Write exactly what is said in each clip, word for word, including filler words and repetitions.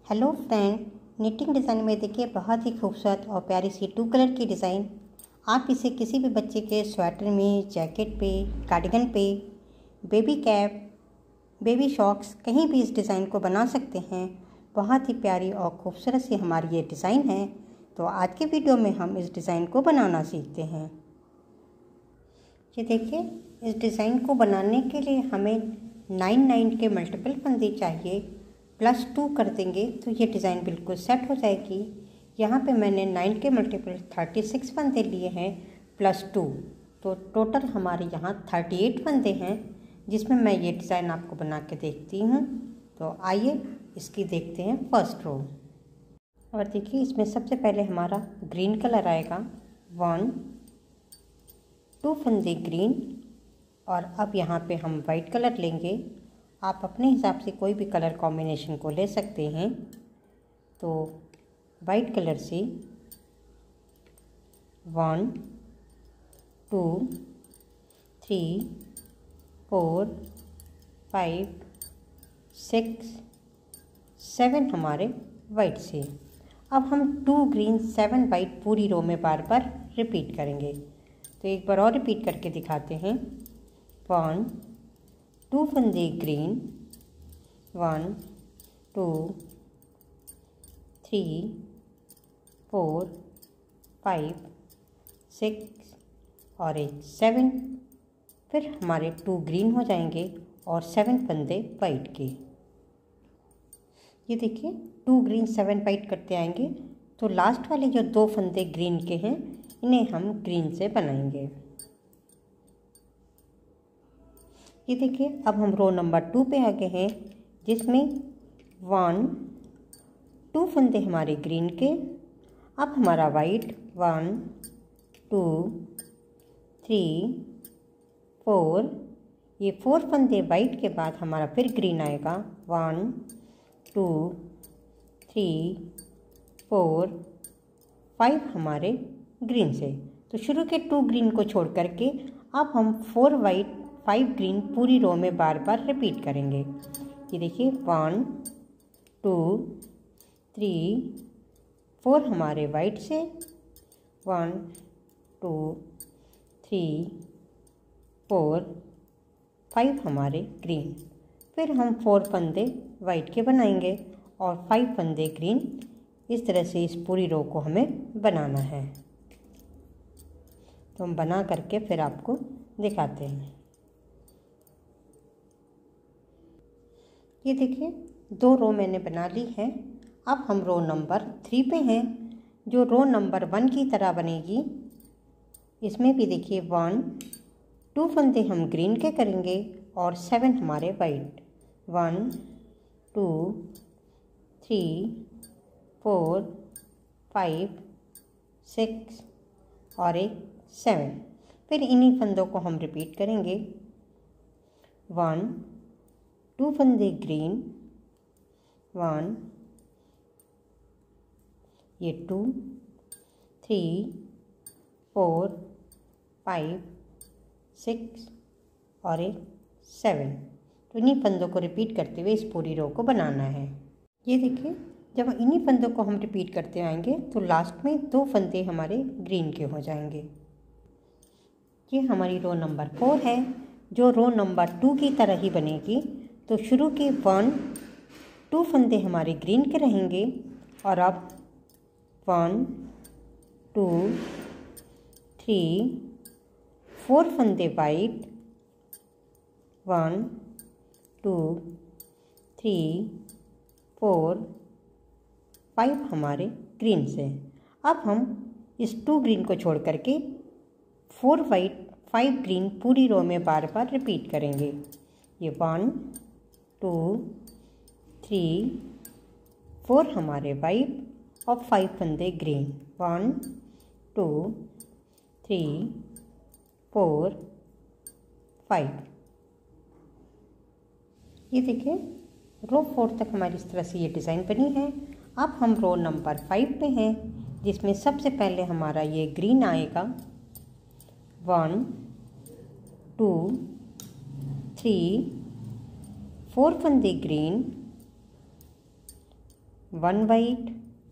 Hello friend, knitting design में देखिए बहुत ही खूबसूरत और प्यारी सी टू कलर की डिज़ाइन। आप इसे किसी भी बच्चे के स्वेटर में, जैकेट पे, कार्डिगन पे, बेबी कैप, बेबी शॉक्स कहीं भी इस डिज़ाइन को बना सकते हैं। बहुत ही प्यारी और खूबसूरत सी हमारी ये डिज़ाइन है। तो आज के वीडियो में हम इस डिज़ाइन को बनाना सीखते हैं। ये देखिए, इस डिज़ाइन को बनाने के लिए हमें नाइन नाइन के मल्टीपल फंदे चाहिए। प्लस टू कर देंगे तो ये डिज़ाइन बिल्कुल सेट हो जाएगी। यहाँ पे मैंने नाइन के मल्टीपल थर्टी सिक्स फंदे लिए हैं प्लस टू, तो टोटल हमारे यहाँ थर्टी एट फंदे हैं, जिसमें मैं ये डिज़ाइन आपको बना के देखती हूँ। तो आइए इसकी देखते हैं फर्स्ट रो। और देखिए, इसमें सबसे पहले हमारा ग्रीन कलर आएगा। वन टू फंदे ग्रीन, और अब यहाँ पे हम वाइट कलर लेंगे। आप अपने हिसाब से कोई भी कलर कॉम्बिनेशन को ले सकते हैं। तो वाइट कलर से one two three four five six seven हमारे वाइट से। अब हम टू ग्रीन सेवन वाइट पूरी रो में बार बार रिपीट करेंगे। तो एक बार और रिपीट करके दिखाते हैं। वन टू फंदे green, one two three four five six और एक सेवन। फिर हमारे टू ग्रीन हो जाएंगे और सेवन फंदे वाइट के। ये देखिए, टू ग्रीन सेवन वाइट करते आएंगे तो लास्ट वाले जो दो फंदे ग्रीन के हैं इन्हें हम ग्रीन से बनाएंगे। ये देखिए, अब हम रो नंबर टू पे आ गए हैं, जिसमें वन टू फंदे हमारे ग्रीन के। अब हमारा white one two three four, ये फोर फंदे वाइट के बाद हमारा फिर ग्रीन आएगा। One two three four five हमारे ग्रीन से। तो शुरू के टू ग्रीन को छोड़ करके अब हम फोर वाइट फाइव ग्रीन पूरी रो में बार बार रिपीट करेंगे। ये देखिए, वन टू थ्री फोर हमारे वाइट से, one two three four five हमारे ग्रीन। फिर हम फोर फंदे वाइट के बनाएंगे और फाइव फंदे ग्रीन। इस तरह से इस पूरी रो को हमें बनाना है। तो हम बना करके फिर आपको दिखाते हैं। ये देखिए, दो रो मैंने बना ली है। अब हम रो नंबर थ्री पे हैं, जो रो नंबर वन की तरह बनेगी। इसमें भी देखिए, वन टू फंदे हम ग्रीन के करेंगे और सेवन हमारे white. One two three four five six और एक सेवन। फिर इन्हीं फंदों को हम रिपीट करेंगे। वन टू फंदे ग्रीन, वन, ये two three four five six और एक सेवन। तो इन्हीं फंदों को रिपीट करते हुए इस पूरी रो को बनाना है। ये देखिए, जब इन्हीं फंदों को हम रिपीट करते आएंगे तो लास्ट में दो फंदे हमारे ग्रीन के हो जाएंगे। ये हमारी रो नंबर फोर है, जो रो नंबर टू की तरह ही बनेगी। तो शुरू के वन टू फंदे हमारे ग्रीन के रहेंगे और अब वन टू थ्री फोर फंदे white, one two three four five हमारे ग्रीन से। अब हम इस टू ग्रीन को छोड़ करके फोर वाइट फाइव ग्रीन पूरी रो में बार बार रिपीट करेंगे। ये वन टू थ्री फोर हमारे वाइट और फाइव फंदे green. One two three four five. ये देखिए, रो फोर तक हमारी इस तरह से ये डिज़ाइन बनी है। अब हम रो नंबर फाइव पे हैं, जिसमें सबसे पहले हमारा ये ग्रीन आएगा। वन टू थ्री फोर फंदे green, one white,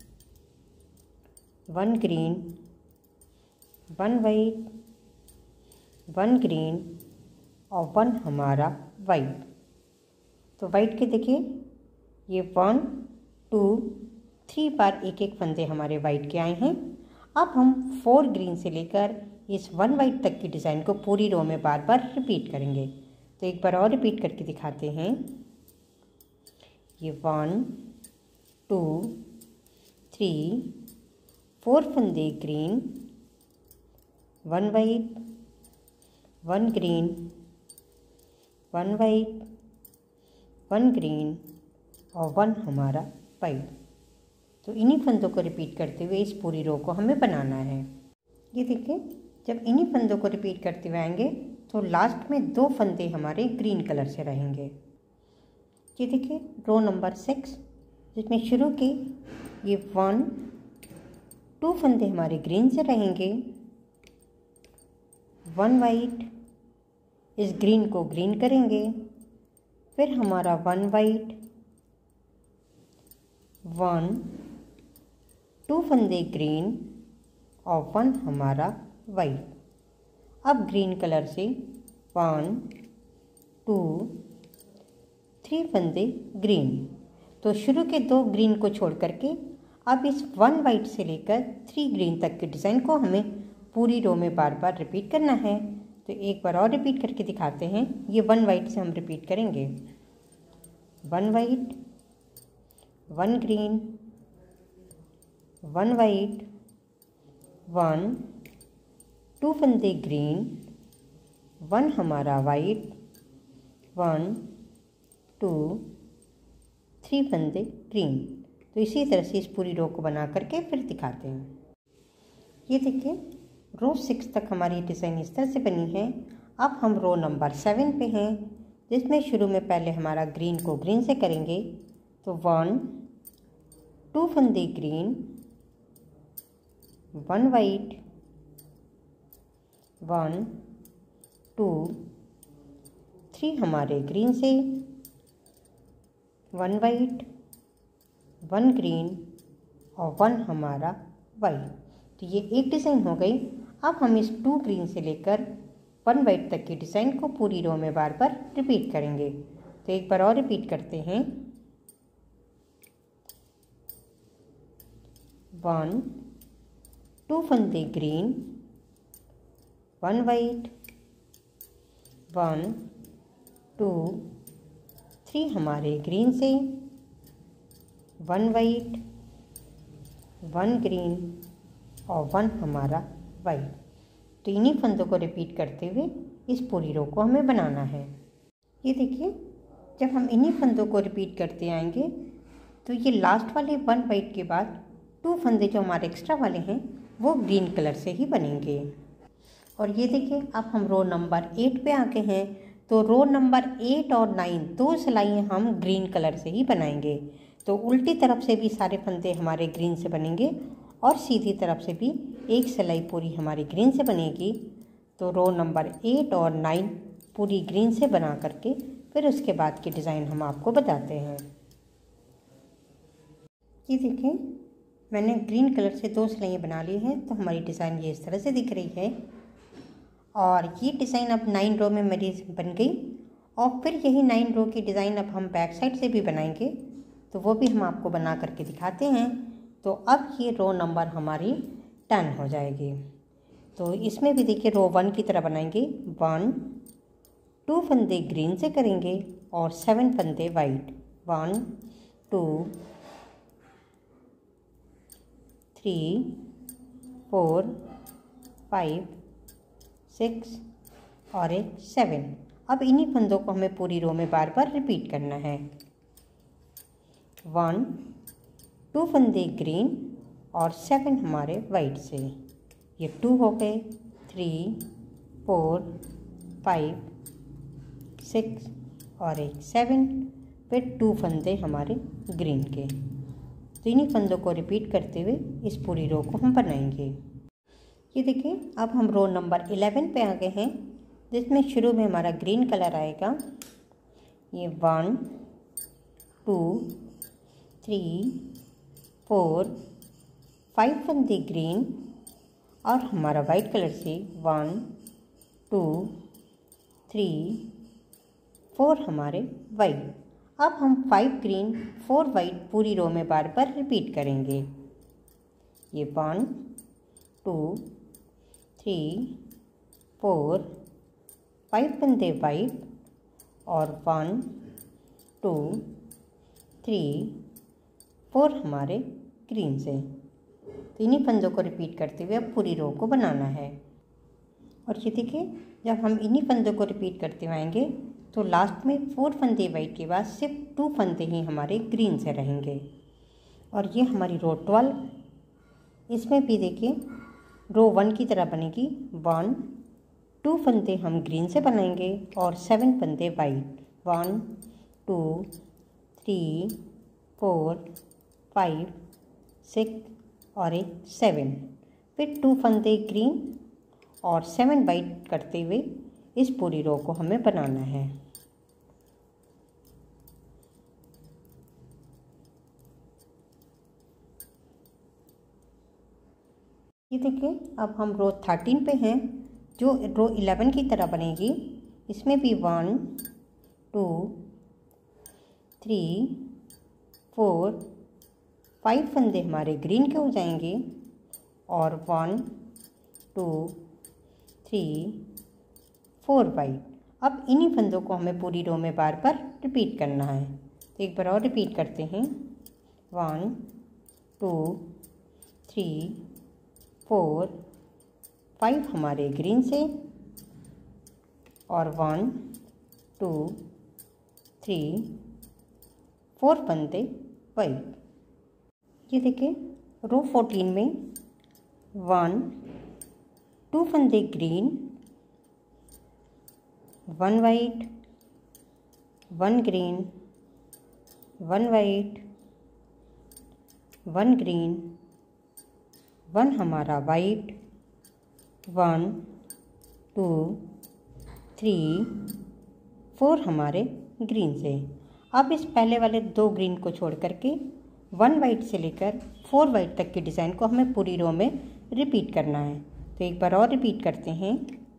one green, one white, one green और वन हमारा वाइट। तो वाइट के देखिए ये वन टू थ्री बार एक एक फंदे हमारे वाइट के आए हैं। अब हम फोर ग्रीन से लेकर इस वन वाइट तक की डिज़ाइन को पूरी रो में बार बार रिपीट करेंगे। तो एक बार और रिपीट करके दिखाते हैं। ये वन टू थ्री फोर फंदे green, one white, one green, one white, one green और वन हमारा वाइट। तो इन्हीं फंदों को रिपीट करते हुए इस पूरी रो को हमें बनाना है। ये देखिए जब इन्हीं फंदों को रिपीट करते हुए आएंगे तो लास्ट में दो फंदे हमारे ग्रीन कलर से रहेंगे। ये देखिए रो नंबर सिक्स जिसमें शुरू के ये वन टू फंदे हमारे ग्रीन से रहेंगे, वन वाइट, इस ग्रीन को ग्रीन करेंगे, फिर हमारा वन वाइट, वन टू फंदे ग्रीन और वन हमारा वाइट। अब ग्रीन कलर से वन टू थ्री फंदे ग्रीन। तो शुरू के दो ग्रीन को छोड़ करके अब इस वन वाइट से लेकर थ्री ग्रीन तक के डिज़ाइन को हमें पूरी रो में बार बार रिपीट करना है। तो एक बार और रिपीट करके दिखाते हैं। ये वन वाइट से हम रिपीट करेंगे। One white, one green, one white, one two फंदे ग्रीन, वन हमारा वाइट, वन टू थ्री फंदे ग्रीन। तो इसी तरह से इस पूरी रो को बना करके फिर दिखाते हैं। ये देखिए रो सिक्स तक हमारी डिज़ाइन इस तरह से बनी है। अब हम रो नंबर सेवन पे हैं जिसमें शुरू में पहले हमारा ग्रीन को ग्रीन से करेंगे। तो वन टू फंदे green, one white, one two three हमारे ग्रीन से, वन वाइट, वन ग्रीन और वन हमारा वाइट। तो ये एक डिज़ाइन हो गई। अब हम इस टू ग्रीन से लेकर वन वाइट तक की डिज़ाइन को पूरी रो में बार बार रिपीट करेंगे। तो एक बार और रिपीट करते हैं। वन टू फंदे green, one white, one two three हमारे ग्रीन से, वन वाइट, वन ग्रीन और वन हमारा वाइट। तो इन्हीं फंदों को रिपीट करते हुए इस पूरी रो को हमें बनाना है। ये देखिए जब हम इन्हीं फंदों को रिपीट करते आएंगे तो ये लास्ट वाले वन वाइट के बाद टू फंदे जो हमारे एक्स्ट्रा वाले हैं वो ग्रीन कलर से ही बनेंगे। और ये देखिए अब हम रो नंबर एट पे आ गए हैं। तो रो नंबर एट और नाइन दो सिलाइयाँ हम ग्रीन कलर से ही बनाएंगे। तो उल्टी तरफ से भी सारे फंदे हमारे ग्रीन से बनेंगे और सीधी तरफ से भी एक सिलाई पूरी हमारी ग्रीन से बनेगी। तो रो नंबर एट और नाइन पूरी ग्रीन से बना करके फिर उसके बाद की डिज़ाइन हम आपको बताते हैं। ये देखें मैंने ग्रीन कलर से दो सिलाइयाँ बना ली हैं। तो हमारी डिज़ाइन ये इस तरह से दिख रही है। और ये डिज़ाइन अब नाइन रो में मेरी बन गई। और फिर यही नाइन रो की डिज़ाइन अब हम बैक साइड से भी बनाएंगे। तो वो भी हम आपको बना करके दिखाते हैं। तो अब ये रो नंबर हमारी टेन हो जाएगी। तो इसमें भी देखिए रो वन की तरह बनाएंगे। वन टू फंदे ग्रीन से करेंगे और सेवन फंदे white. One two three four five six और एक सेवन। अब इन्हीं फंदों को हमें पूरी रो में बार बार रिपीट करना है। वन टू फंदे ग्रीन और सेवन हमारे वाइट से। ये टू हो गए, थ्री फोर फाइव सिक्स और एक सेवन। फिर टू फंदे हमारे ग्रीन के। तो इन्हीं फंदों को रिपीट करते हुए इस पूरी रो को हम बनाएंगे। ये देखिए अब हम रो नंबर इलेवन पे आ गए हैं जिसमें शुरू में हमारा ग्रीन कलर आएगा। ये one two three four, five फंदे ग्रीन और हमारा वाइट कलर से वन टू थ्री फोर हमारे वाइट। अब हम फाइव ग्रीन फोर वाइट पूरी रो में बार बार रिपीट करेंगे। ये one two three four, five फंदे वाइट और वन टू थ्री फोर हमारे ग्रीन से। तो इन्हीं फंदों को रिपीट करते हुए अब पूरी रो को बनाना है। और ये देखिए, जब हम इन्हीं फंदों को रिपीट करते हुए आएंगे तो लास्ट में फोर फंदे वाइट के बाद सिर्फ टू फंदे ही हमारे ग्रीन से रहेंगे। और ये हमारी रो ट्वेल्व, इसमें भी देखिए रो वन की तरह बनेगी। वन टू फंदे हम ग्रीन से बनाएंगे और सेवन फंदे white. One two three four five six और एक सेवन। फिर टू फंदे ग्रीन और सेवन वाइट करते हुए इस पूरी रो को हमें बनाना है। ये देखिए, अब हम रो थर्टीन पे हैं, जो रो इलेवन की तरह बनेगी। इसमें भी one two three four five फंदे हमारे ग्रीन के हो जाएंगे और one two three four white. अब इन्हीं फंदों को हमें पूरी रो में बार बार रिपीट करना है। तो एक बार और रिपीट करते हैं। One two three four five हमारे ग्रीन से और वन टू थ्री फोर फंदे वाइट। ये देखिए, रो फोर्टीन में वन टू फंदे green, one white, one green, one white, one green, one हमारा white, one two three four हमारे ग्रीन से। अब इस पहले वाले दो ग्रीन को छोड़ करके वन वाइट से लेकर फोर वाइट तक की डिज़ाइन को हमें पूरी रो में रिपीट करना है। तो एक बार और रिपीट करते हैं।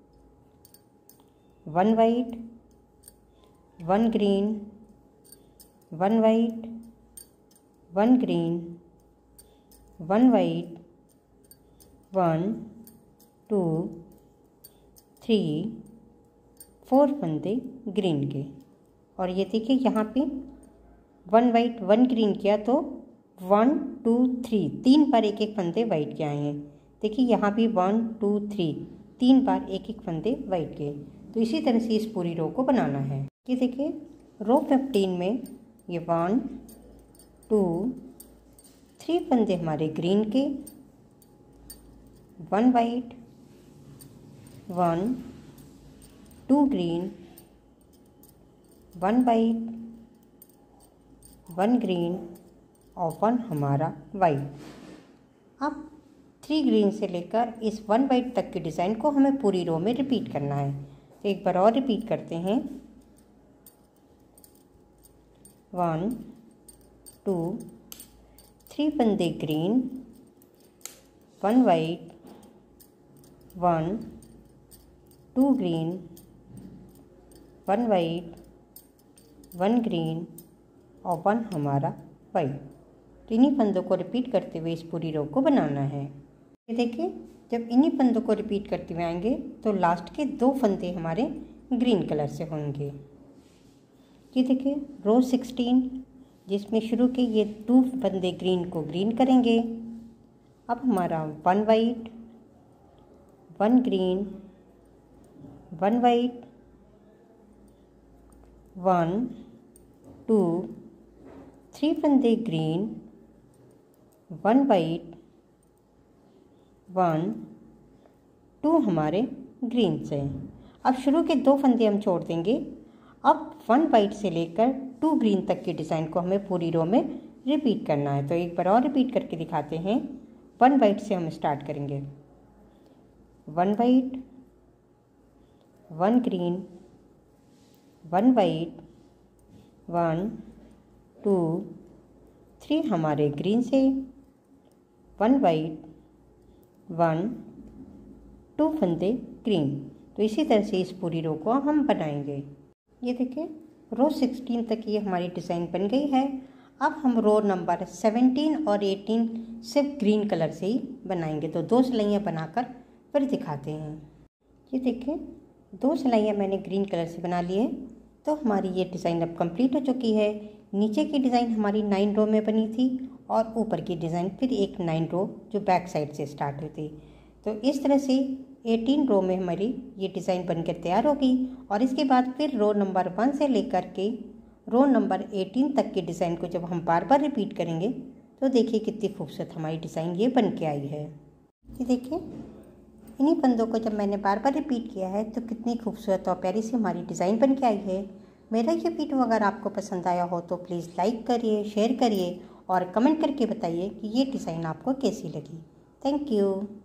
One white, one green, one white, one green, one white, one two three four फंदे ग्रीन के। और ये देखिए, यहाँ पे वन वाइट वन ग्रीन किया तो वन टू थ्री तीन बार एक एक फंदे वाइट के आए हैं। देखिए यहाँ भी वन टू थ्री तीन बार एक एक फंदे वाइट के। तो इसी तरह से इस पूरी रो को बनाना है। ये देखिए, रो फिफ्टीन में ये वन टू थ्री फंदे हमारे ग्रीन के, one white, one two green, one white, one green और वन हमारा वाइट। अब थ्री ग्रीन से लेकर इस वन वाइट तक की डिज़ाइन को हमें पूरी रो में रिपीट करना है। तो एक बार और रिपीट करते हैं। वन टू थ्री फंदे green, one white, one two green, one white, one green और वन हमारा वाइट। तो इन्हीं फंदों को रिपीट करते हुए इस पूरी रो को बनाना है। ये देखिए, जब इन्हीं फंदों को रिपीट करते हुए आएंगे तो लास्ट के दो फंदे हमारे ग्रीन कलर से होंगे। ये देखिए, रो सिक्सटीन, जिसमें शुरू के ये टू फंदे ग्रीन को ग्रीन करेंगे। अब हमारा one white, one green, one white, one two three फंदे green, one white, one two हमारे ग्रीन से। अब शुरू के दो फंदे हम छोड़ देंगे। अब वन वाइट से लेकर टू ग्रीन तक की डिज़ाइन को हमें पूरी रो में रिपीट करना है। तो एक बार और रिपीट करके दिखाते हैं। वन वाइट से हम स्टार्ट करेंगे। One white, one green, one white, one two three हमारे ग्रीन से, वन वाइट, वन, टू फंदे ग्रीन। तो इसी तरह से इस पूरी रो को हम बनाएंगे। ये देखिए रो सिक्सटीन तक ये हमारी डिज़ाइन बन गई है। अब हम रो नंबर सेवनटीन और एटीन सिर्फ ग्रीन कलर से ही बनाएंगे। तो दो सिलाइयाँ बनाकर फिर दिखाते हैं। ये देखिए दो सिलाइयाँ मैंने ग्रीन कलर से बना ली है। तो हमारी ये डिज़ाइन अब कंप्लीट हो चुकी है। नीचे की डिज़ाइन हमारी नाइन रो में बनी थी और ऊपर की डिज़ाइन फिर एक नाइन रो जो बैक साइड से स्टार्ट हुई थी। तो इस तरह से एटीन रो में हमारी ये डिज़ाइन बनकर तैयार होगी। और इसके बाद फिर रो नंबर वन से लेकर के रो नंबर एटीन तक की डिज़ाइन को जब हम बार बार रिपीट करेंगे तो देखिए कितनी खूबसूरत हमारी डिज़ाइन ये बन के आई है। ये देखिए इन्हीं फंदों को जब मैंने बार बार रिपीट किया है तो कितनी खूबसूरत और प्यारी सी हमारी डिज़ाइन बन के आई है। मेरा ये वीडियो अगर आपको पसंद आया हो तो प्लीज़ लाइक करिए, शेयर करिए और कमेंट करके बताइए कि ये डिज़ाइन आपको कैसी लगी। Thank you.